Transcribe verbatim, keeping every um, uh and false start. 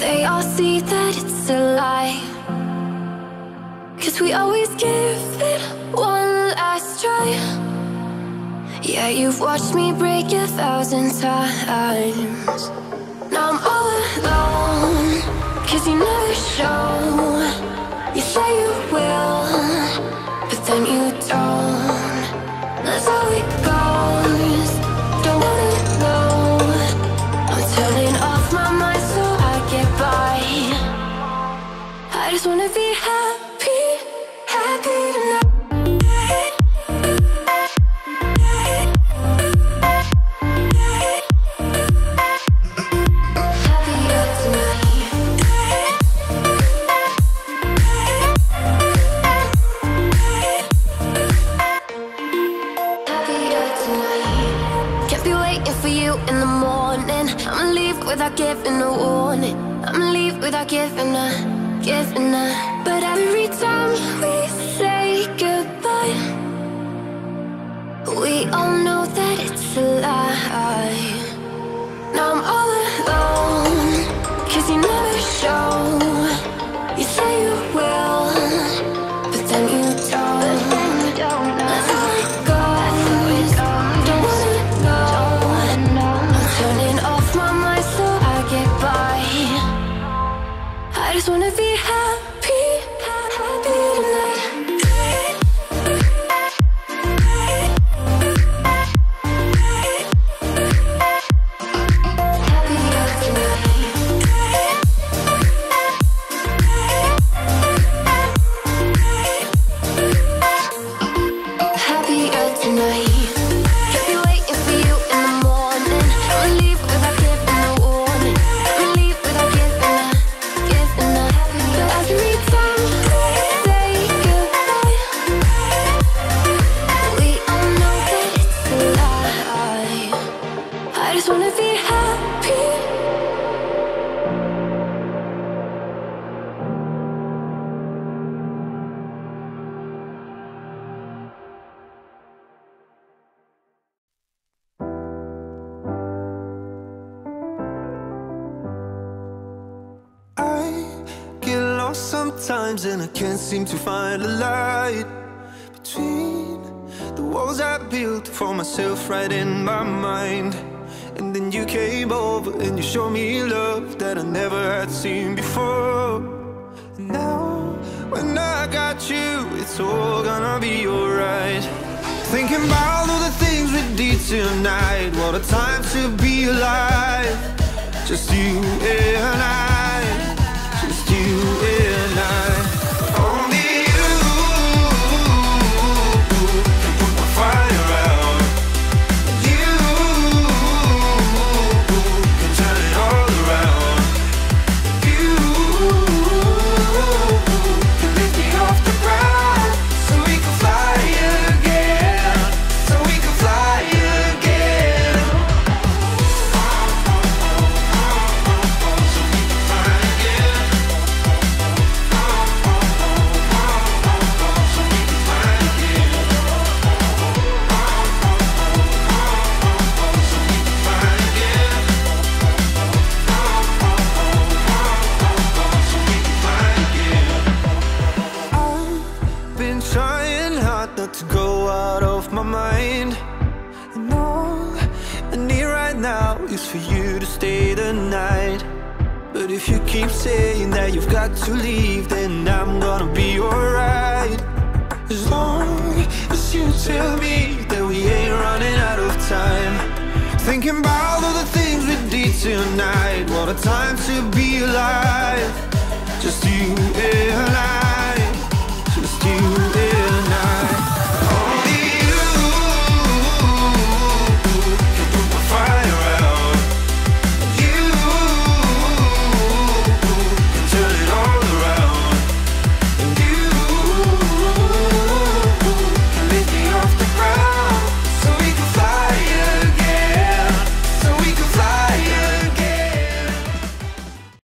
they all see that it's a lie. 'Cause we always give it one last try. Yeah, you've watched me break a thousand times. Now I'm all alone, 'cause you never show. You say you will, but then you don't. That's how it goes. Don't wanna know. I'm turning off my mind so I get by. I just wanna be happy, happy tonight. Without giving a warning, I'ma leave without giving a, giving a. But every time we say goodbye, we all know that it's a lie. Now I'm all alone, 'cause you never show. You say you will, but then you don't. That's how it goes. Don't wanna know. I'm turning off my mind so I get by. I just wanna be happy, happy tonight. Sometimes and I can't seem to find a light between the walls I built for myself right in my mind. And then you came over and you showed me love that I never had seen before. And now when I got you, it's all gonna be alright. Thinking about all the things we did tonight, what a time to be alive. Just you and I, just you and I. Only you can put my fire out. You can turn it all around. You can lift me off the ground, so we can fly again, so we can fly again. Trying hard not to go out of my mind. And all I need right now is for you to stay the night. But if you keep saying that you've got to leave, then I'm gonna be alright. As long as you tell me that we ain't running out of time. Thinking about all the things we did tonight, what a time to be alive. Just you and I.